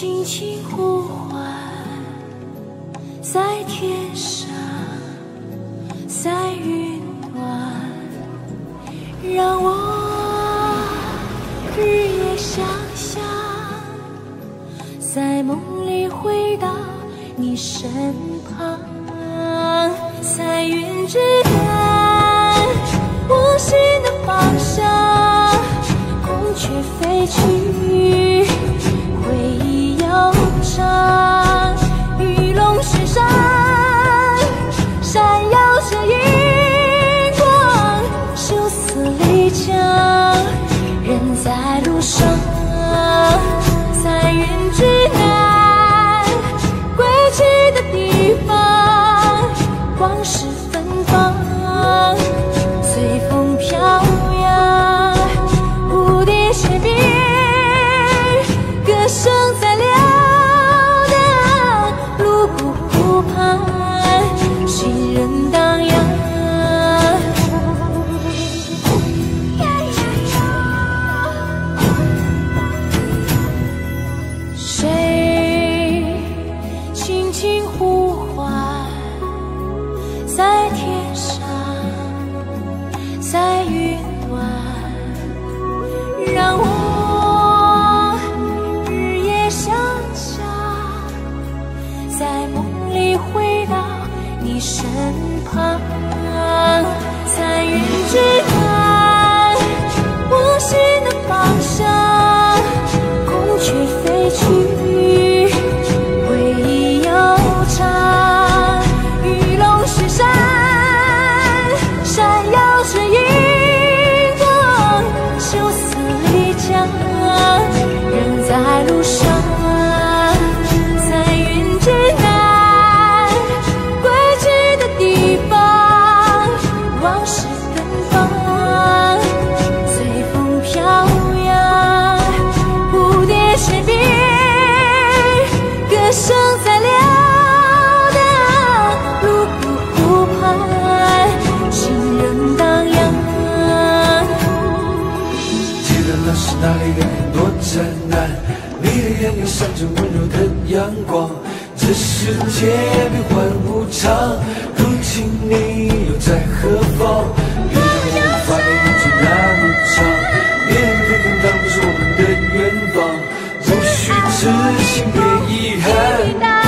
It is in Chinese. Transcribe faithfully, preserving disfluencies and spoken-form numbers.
轻轻呼唤，在天上，在云端，让我日夜想象，在梦里回到你身旁，在云之南，我心的方向，孔雀飞去，回忆悠长，玉龙雪山，闪耀着银光，修此丽江，人在路上，在云之南，归去的地方，光是芬芳，随风飘扬，蝴蝶雪冰，歌声在撩荡，泸沽湖畔，行人荡漾。谁轻轻呼唤，在天上，在云端，让我日夜想象，在梦里回到你身旁，在云之南，我心的方向，孔雀飞去，回忆悠长，玉龙雪山，闪耀着银光，修此丽江，人在路上，在云之南，归去的地方，往事芬芳，随风飘扬，蝴蝶雪冰，歌声在撩荡，泸沽湖畔，行人荡漾。 记得那是哪里的云朵湛蓝，你的眼里闪着温柔的阳光。这世界变幻无常，如今你又在何方？月亮无法的眼睛那么长，面对天堂不是我们的远方。不虚此行，别遗憾。